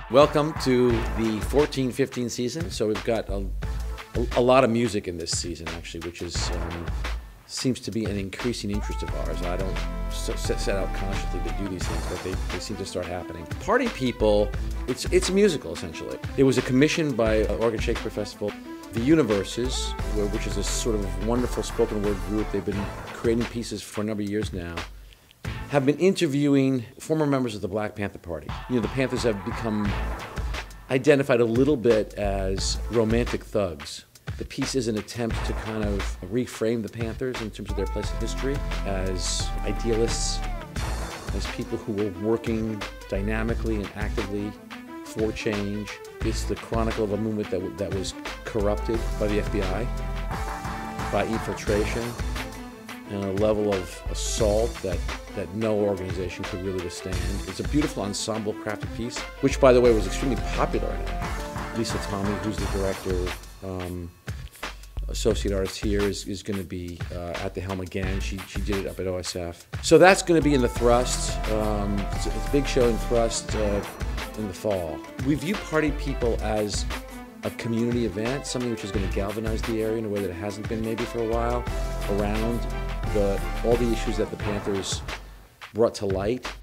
Welcome to the 14-15 season. So we've got a lot of music in this season, actually, which is seems to be an increasing interest of ours. I don't set out consciously to do these things, but they seem to start happening. Party People, it's a musical, essentially. It was a commission by Oregon Shakespeare Festival. The Universes, which is a sort of wonderful spoken word group, they've been creating pieces for a number of years now, have been interviewing former members of the Black Panther Party. You know, the Panthers have become identified a little bit as romantic thugs. The piece is an attempt to kind of reframe the Panthers in terms of their place in history as idealists, as people who were working dynamically and actively for change. It's the chronicle of a movement that was corrupted by the FBI, by infiltration, and a level of assault that no organization could really withstand. It's a beautiful ensemble crafted piece, which, by the way, was extremely popular. Lisa Tommy, who's the director, associate artist here, is going to be at the helm again. She did it up at OSF. So that's going to be in the Thrust. It's a big show in Thrust in the fall. We view Party People as a community event, something which is going to galvanize the area in a way that it hasn't been maybe for a while, around all the issues that the Panthers brought to light